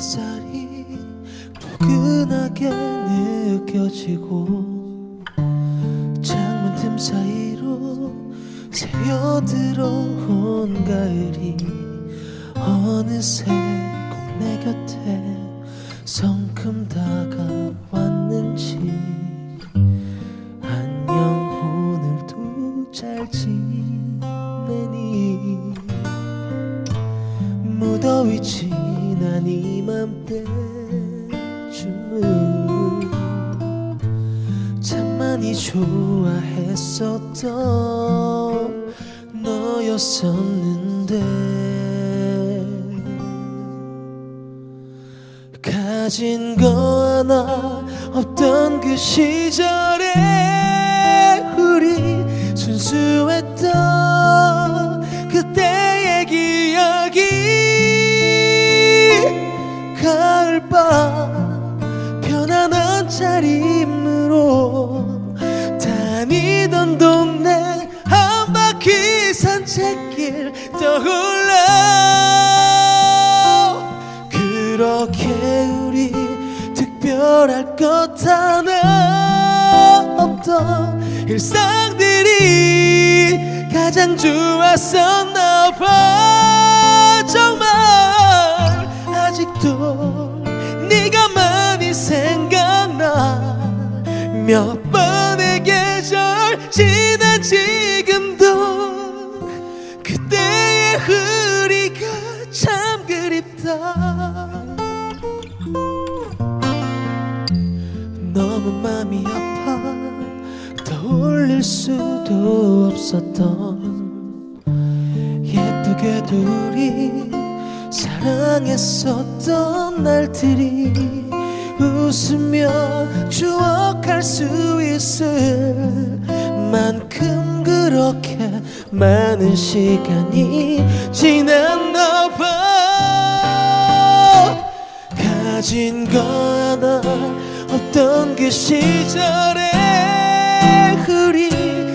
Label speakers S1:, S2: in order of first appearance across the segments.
S1: 햇살이 포근하게 느껴지고 창문 틈 사이로 새어들어온 가을이 어느새 꼭 내 곁에 성큼 다가왔는지 안녕 오늘도 잘 지내니 무더위 지난 이맘때쯤은 참 많이 좋아했었던 너였었는데 가진 거 하나 없던 그 시절에 우리 순수했던 그때의 기억이 가을밤 편안한 차림으로 다니던 동네 한 바퀴 산책길 떠올라 그렇게 우리 특별할 것 하나 없던 일상들이 가장 좋았었나 봐 정말 아직도 네가 많이 생각나 몇 번의 계절 지난 지금도 그때의 우리가 참 그립다 너무 맘이 아파 떠올릴 수도 없었던 예쁘게도 우리 사랑했었던 날들이 웃으며 추억할 수 있을 만큼 그렇게 많은 시간이 지났나 봐 가진 거 하나 없던 그 시절에 우리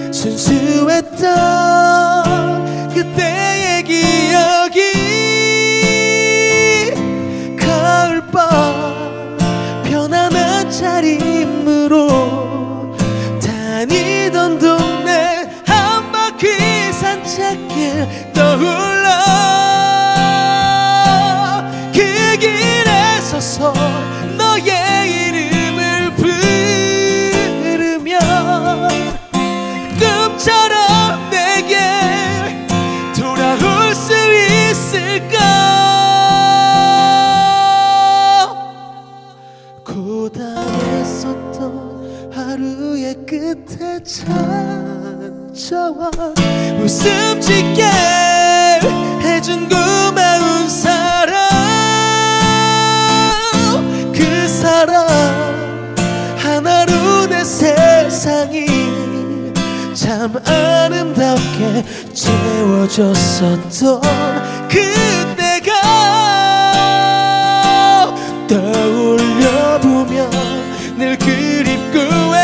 S1: 순수했던 그때의 기억이 가을밤 편안한 차림으로 다니던 동네 한 바퀴 산책길 떠올라 그 길에 서서 너의 이름을 부르며 꿈처럼 내게 돌아올 수 있을까 고단했었던 하루의 끝에 찾아와 웃음 짓게 해준 고마운 사람 그 사람 하나로 내 세상이 참 아름답게 채워졌었던 그때가 떠올려보면 늘 그립고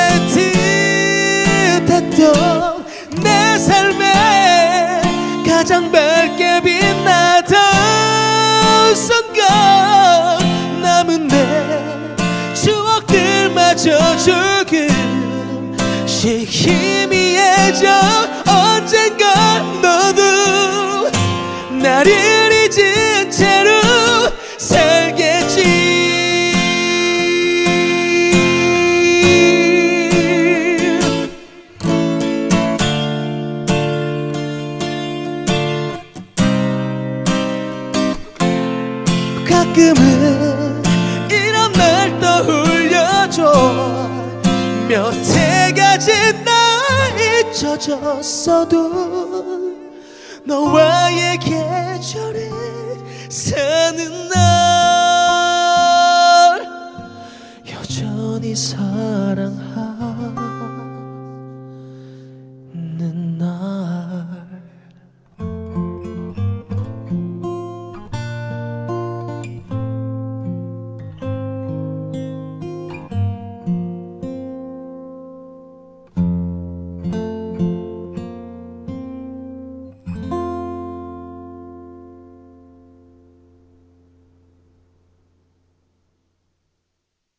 S1: 애틋했던 내 삶에 가장 밝게 빛나던 순간 남은 내 추억들마저 조금씩 희미해져 언젠가 너도 나를 잊은 채로 살겠지 가끔은 이런 날 떠올려줘 몇 해가 지나 잊혀졌어도 너와의 계절에 사는 날 여전히 사랑하